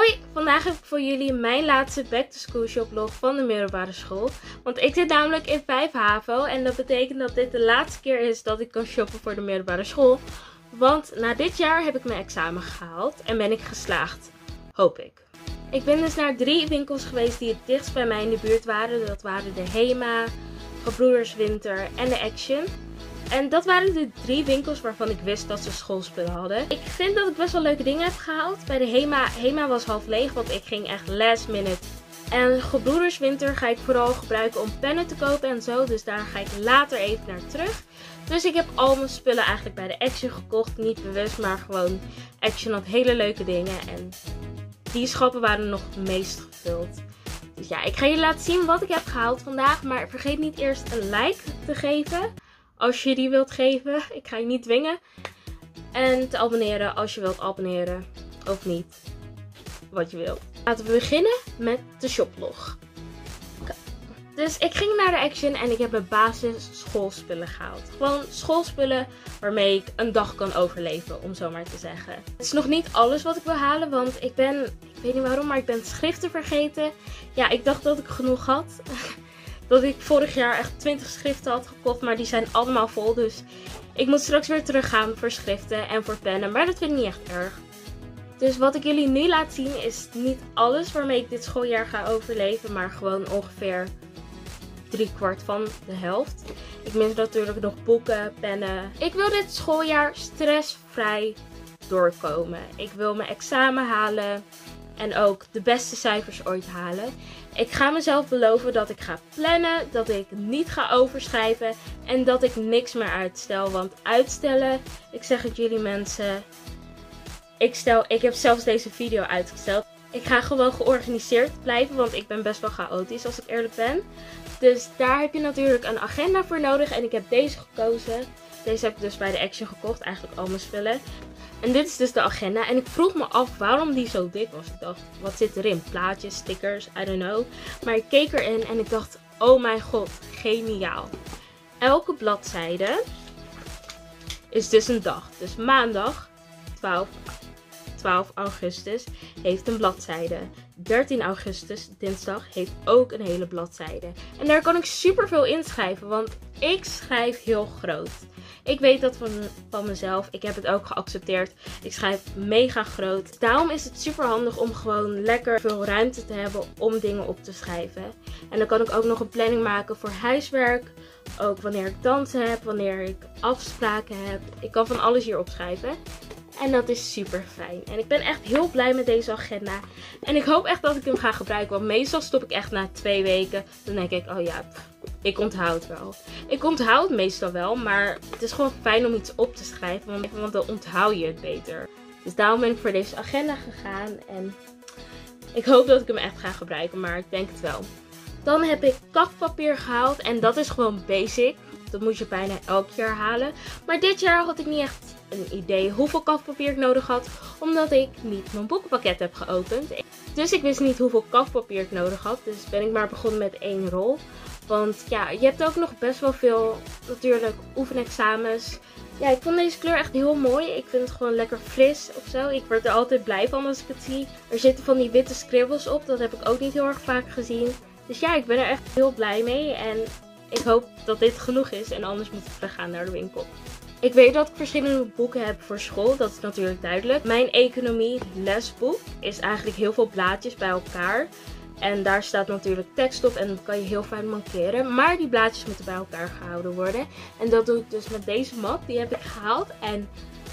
Hoi, vandaag heb ik voor jullie mijn laatste back to school shoplog van de middelbare school. Want ik zit namelijk in 5 HAVO en dat betekent dat dit de laatste keer is dat ik kan shoppen voor de middelbare school. Want na dit jaar heb ik mijn examen gehaald en ben ik geslaagd. Hoop ik. Ik ben dus naar 3 winkels geweest die het dichtst bij mij in de buurt waren. Dat waren de HEMA, Gebroeders Winter en de Action. En dat waren de 3 winkels waarvan ik wist dat ze schoolspullen hadden. Ik vind dat ik best wel leuke dingen heb gehaald. Bij de HEMA was half leeg, want ik ging echt last minute. En Gebroeders Winter ga ik vooral gebruiken om pennen te kopen en zo. Dus daar ga ik later even naar terug. Dus ik heb al mijn spullen eigenlijk bij de Action gekocht. Niet bewust, maar gewoon Action had hele leuke dingen. En die schappen waren nog het meest gevuld. Dus ja, ik ga je laten zien wat ik heb gehaald vandaag. Maar vergeet niet eerst een like te geven. Als je die wilt geven. Ik ga je niet dwingen. En te abonneren als je wilt abonneren. Of niet. Wat je wilt. Laten we beginnen met de shoplog. Dus ik ging naar de Action en ik heb mijn basis schoolspullen gehaald. Gewoon schoolspullen waarmee ik een dag kan overleven, om zo maar te zeggen. Het is nog niet alles wat ik wil halen, want ik weet niet waarom, maar ik ben schriften vergeten. Ja, ik dacht dat ik genoeg had. Dat ik vorig jaar echt 20 schriften had gekocht, maar die zijn allemaal vol. Dus ik moet straks weer teruggaan voor schriften en voor pennen, maar dat vind ik niet echt erg. Dus wat ik jullie nu laat zien is niet alles waarmee ik dit schooljaar ga overleven, maar gewoon ongeveer 3/4 van de helft. Ik mis natuurlijk nog boeken, pennen. Ik wil dit schooljaar stressvrij doorkomen. Ik wil mijn examen halen en ook de beste cijfers ooit halen. Ik ga mezelf beloven dat ik ga plannen, dat ik niet ga overschrijven en dat ik niks meer uitstel. Want uitstellen, ik zeg het jullie mensen, ik heb zelfs deze video uitgesteld. Ik ga gewoon georganiseerd blijven, want ik ben best wel chaotisch als ik eerlijk ben. Dus daar heb je natuurlijk een agenda voor nodig en ik heb deze gekozen. Deze heb ik dus bij de Action gekocht, eigenlijk al mijn spullen. En dit is dus de agenda en ik vroeg me af waarom die zo dik was. Ik dacht, wat zit erin? Plaatjes, stickers, I don't know. Maar ik keek erin en ik dacht, oh mijn god, geniaal. Elke bladzijde is dus een dag. Dus maandag 12 augustus heeft een bladzijde. 13 augustus, dinsdag, heeft ook een hele bladzijde. En daar kan ik super veel inschrijven, want ik schrijf heel groot. Ik weet dat van mezelf. Ik heb het ook geaccepteerd. Ik schrijf mega groot. Daarom is het super handig om gewoon lekker veel ruimte te hebben om dingen op te schrijven. En dan kan ik ook nog een planning maken voor huiswerk. Ook wanneer ik dansen heb, wanneer ik afspraken heb. Ik kan van alles hier opschrijven. En dat is super fijn. En ik ben echt heel blij met deze agenda. En ik hoop echt dat ik hem ga gebruiken. Want meestal stop ik echt na 2 weken. Dan denk ik, oh ja, ik onthoud wel. Ik onthoud meestal wel. Maar het is gewoon fijn om iets op te schrijven. Want dan onthoud je het beter. Dus daarom ben ik voor deze agenda gegaan. En ik hoop dat ik hem echt ga gebruiken. Maar ik denk het wel. Dan heb ik kafpapier gehaald. En dat is gewoon basic. Dat moet je bijna elk jaar halen. Maar dit jaar had ik niet echt een idee hoeveel kafpapier ik nodig had. Omdat ik niet mijn boekenpakket heb geopend. Dus ik wist niet hoeveel kafpapier ik nodig had. Dus ben ik maar begonnen met 1 rol. Want ja, je hebt ook nog best wel veel natuurlijk oefenexamens. Ja, ik vond deze kleur echt heel mooi. Ik vind het gewoon lekker fris of zo. Ik word er altijd blij van als ik het zie. Er zitten van die witte scribbles op. Dat heb ik ook niet heel erg vaak gezien. Dus ja, ik ben er echt heel blij mee. En ik hoop dat dit genoeg is en anders moet ik teruggaan naar de winkel. Ik weet dat ik verschillende boeken heb voor school, dat is natuurlijk duidelijk. Mijn economie lesboek is eigenlijk heel veel blaadjes bij elkaar. En daar staat natuurlijk tekst op en dat kan je heel fijn mankeren. Maar die blaadjes moeten bij elkaar gehouden worden. En dat doe ik dus met deze map, die heb ik gehaald. En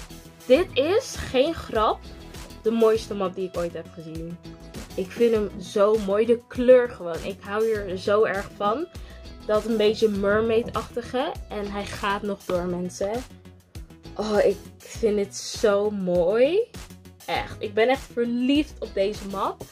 dit is, geen grap, de mooiste map die ik ooit heb gezien. Ik vind hem zo mooi, de kleur gewoon. Ik hou hier zo erg van. Dat een beetje mermaid-achtige. En hij gaat nog door, mensen. Oh, ik vind dit zo mooi. Echt. Ik ben echt verliefd op deze map.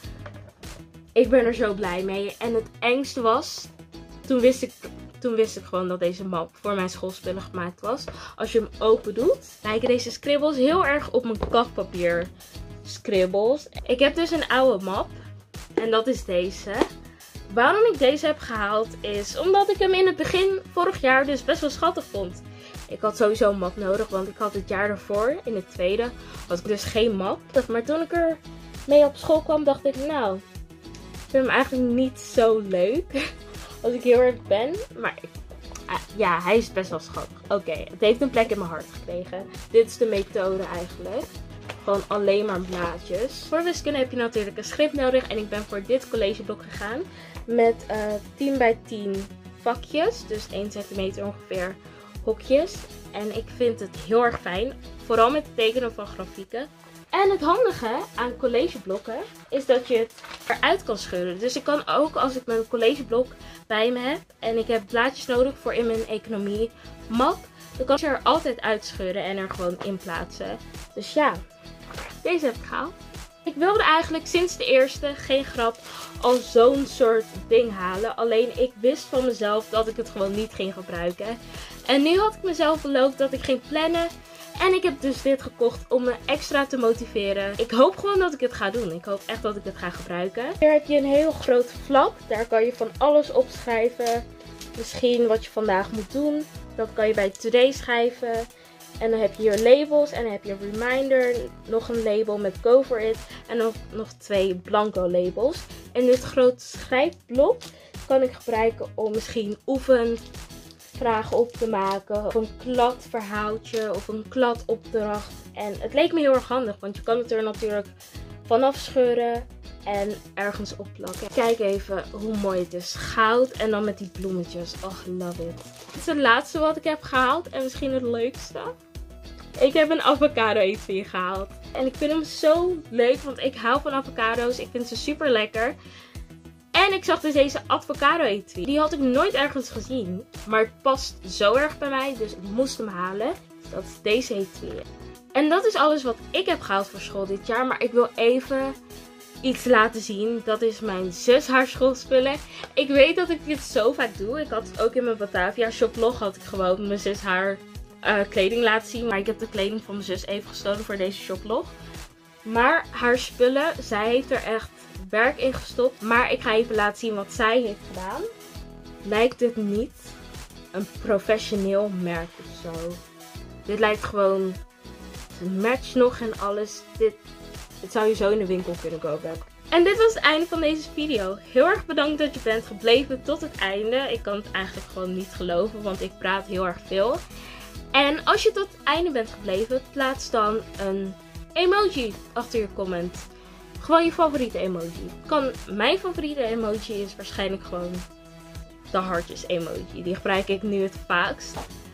Ik ben er zo blij mee. En het engste was, toen wist ik gewoon dat deze map voor mijn schoolspullen gemaakt was. Als je hem open doet, lijken deze scribbles heel erg op mijn kafpapier scribbles. Ik heb dus een oude map. En dat is deze. Waarom ik deze heb gehaald is omdat ik hem in het begin vorig jaar dus best wel schattig vond. Ik had sowieso een map nodig, want ik had het jaar daarvoor, in het tweede, had ik dus geen map. Maar toen ik er mee op school kwam, dacht ik, nou, ik vind hem eigenlijk niet zo leuk. Als ik heel erg ben. Maar ja, hij is best wel schattig. Oké, het heeft een plek in mijn hart gekregen. Dit is de methode eigenlijk. Gewoon alleen maar blaadjes. Voor wiskunde heb je natuurlijk een schrift nodig. En ik ben voor dit collegeblok gegaan. Met 10 bij 10 vakjes. Dus 1 centimeter ongeveer hokjes. En ik vind het heel erg fijn. Vooral met het tekenen van grafieken. En het handige aan collegeblokken is dat je het eruit kan scheuren. Dus ik kan ook, als ik mijn collegeblok bij me heb en ik heb blaadjes nodig voor in mijn economie map, dan kan ik ze er altijd uitscheuren en er gewoon in plaatsen. Dus ja, deze heb ik gehaald. Ik wilde eigenlijk sinds de eerste, geen grap, al zo'n soort ding halen. Alleen ik wist van mezelf dat ik het gewoon niet ging gebruiken. En nu had ik mezelf beloofd dat ik ging plannen. En ik heb dus dit gekocht om me extra te motiveren. Ik hoop gewoon dat ik het ga doen. Ik hoop echt dat ik het ga gebruiken. Hier heb je een heel grote flap. Daar kan je van alles opschrijven. Misschien wat je vandaag moet doen. Dat kan je bij Today schrijven. En dan heb je hier labels. En dan heb je een reminder. Nog een label met Go For It. En nog 2 blanco labels. En dit grote schrijfblok kan ik gebruiken om misschien oefenvragen op te maken. Of een kladverhaaltje. Of een kladopdracht. En het leek me heel erg handig. Want je kan het er natuurlijk vanaf scheuren. En ergens opplakken. Kijk even hoe mooi het is. Goud en dan met die bloemetjes. Oh, love it. Dit is het laatste wat ik heb gehaald. En misschien het leukste. Ik heb een avocado etui gehaald. En ik vind hem zo leuk. Want ik hou van avocado's. Ik vind ze super lekker. En ik zag dus deze avocado etui. Die had ik nooit ergens gezien. Maar het past zo erg bij mij. Dus ik moest hem halen. Dat is deze etui. En dat is alles wat ik heb gehaald voor school dit jaar. Maar ik wil even iets laten zien. Dat is mijn zus haar schoolspullen. Ik weet dat ik dit zo vaak doe. Ik had het ook in mijn Batavia shoplog. Had ik gewoon mijn zus haar kleding laten zien. Maar ik heb de kleding van mijn zus even gestolen voor deze shoplog. Maar haar spullen, zij heeft er echt werk in gestopt. Maar ik ga even laten zien wat zij heeft gedaan. Lijkt het niet een professioneel merk of zo. Dit lijkt gewoon een match nog en alles. Dit zou je zo in de winkel kunnen kopen. En dit was het einde van deze video. Heel erg bedankt dat je bent gebleven tot het einde. Ik kan het eigenlijk gewoon niet geloven, want ik praat heel erg veel. En als je tot het einde bent gebleven, plaats dan een emoji achter je comment. Gewoon je favoriete emoji. Mijn favoriete emoji is waarschijnlijk gewoon de hartjes emoji. Die gebruik ik nu het vaakst.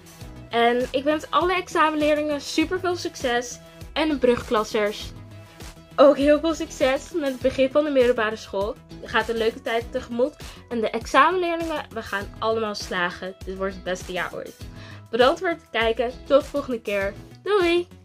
En ik wens alle examenleerlingen super veel succes. En de brugklassers ook heel veel succes met het begin van de middelbare school. Je gaat een leuke tijd tegemoet. En de examenleerlingen, we gaan allemaal slagen. Dit wordt het beste jaar ooit. Bedankt voor het kijken. Tot de volgende keer. Doei!